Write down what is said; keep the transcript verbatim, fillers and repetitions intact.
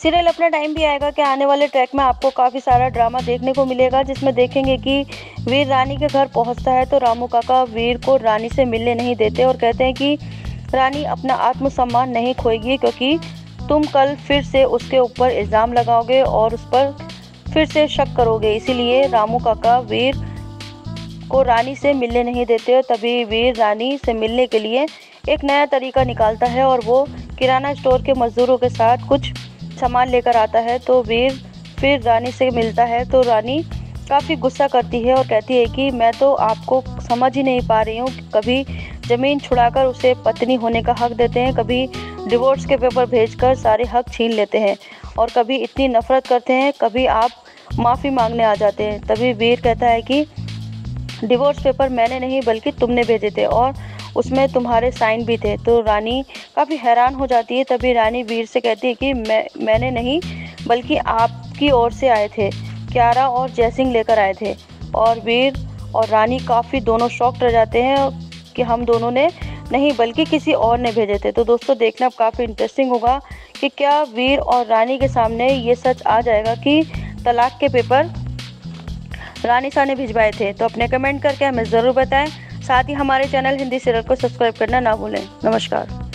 Serial अपना time भी आएगा कि आने वाले ट्रैक में आपको काफ़ी सारा ड्रामा देखने को मिलेगा, जिसमें देखेंगे कि वीर रानी के घर पहुंचता है तो रामू काका वीर को रानी से मिलने नहीं देते और कहते हैं कि रानी अपना आत्मसम्मान नहीं खोएगी, क्योंकि तुम कल फिर से उसके ऊपर इल्ज़ाम लगाओगे और उस पर फिर से शक करोगे। इसीलिए रामू काका वीर को रानी से मिलने नहीं देते और तभी वीर रानी से मिलने के लिए एक नया तरीका निकालता है और वो किराना स्टोर के मज़दूरों के साथ कुछ सामान लेकर आता है। तो वीर फिर रानी से मिलता है तो रानी काफ़ी गुस्सा करती है और कहती है कि मैं तो आपको समझ ही नहीं पा रही हूँ, कभी ज़मीन छुड़ाकर उसे पत्नी होने का हक देते हैं, कभी डिवोर्स के पेपर भेजकर सारे हक छीन लेते हैं और कभी इतनी नफ़रत करते हैं, कभी आप माफ़ी मांगने आ जाते हैं। तभी वीर कहता है कि डिवोर्स पेपर मैंने नहीं बल्कि तुमने भेजे थे और उसमें तुम्हारे साइन भी थे। तो रानी काफ़ी हैरान हो जाती है। तभी रानी वीर से कहती है कि मैं मैंने नहीं बल्कि आपकी ओर से आए थे, क्यारा और जयसिंह लेकर आए थे। और वीर और रानी काफ़ी दोनों शॉक्ड रह जाते हैं कि हम दोनों ने नहीं बल्कि किसी और ने भेजे थे। तो दोस्तों देखना काफ़ी इंटरेस्टिंग होगा कि क्या वीर और रानी के सामने ये सच आ जाएगा कि तलाक के पेपर रानी सा ने भिजवाए थे। तो अपने कमेंट करके हमें ज़रूर बताएं। साथ ही हमारे चैनल हिंदी सीरियल को सब्सक्राइब करना ना भूलें। नमस्कार।